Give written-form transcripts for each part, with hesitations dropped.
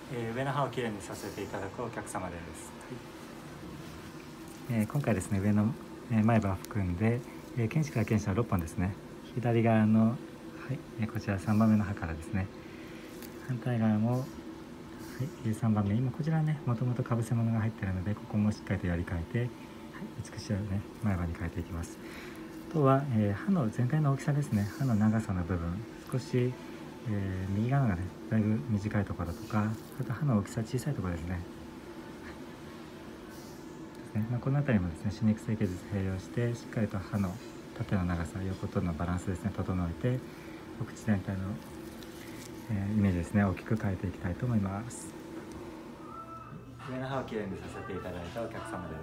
上の歯をきれいにさせていただくお客様です。今回ですね、上の前歯を含んで、犬歯から犬歯は6本ですね。左側の、こちら3番目の歯からですね、反対側も、3番目、今こちらね、もともとかぶせ物が入っているので、ここもしっかりとやり替えて、美しいね、前歯に変えていきます。あとは、歯の全体の大きさですね。歯の長さの部分、少し、右側がね、だいぶ短いところとか、あと歯の大きさ小さいところですね。この辺りもですね、歯肉整形術併用して、しっかりと歯の縦の長さ、横とのバランスですね、整えて、お口全体の、イメージですね、大きく変えていきたいと思います。上の歯をきれいにさせていただいたお客様です。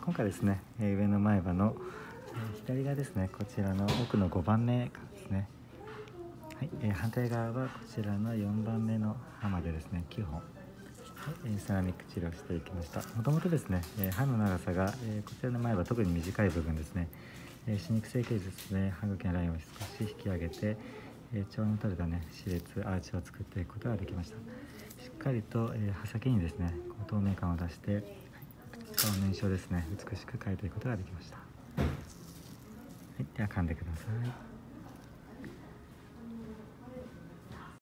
今回ですね、上の前歯の、左側ですね、こちらの奥の5番目からですね、反対側はこちらの4番目の歯までですね、9本、セラミック治療していきました。もともとですね、歯の長さが、こちらの前歯特に短い部分ですね、歯肉整形術で歯茎のラインを少し引き上げて、調和の取れたね、歯列アーチを作っていくことができました。しっかりと、歯先にですね、透明感を出して、顔の印象ですね、美しく変えていくことができました。では噛んでください。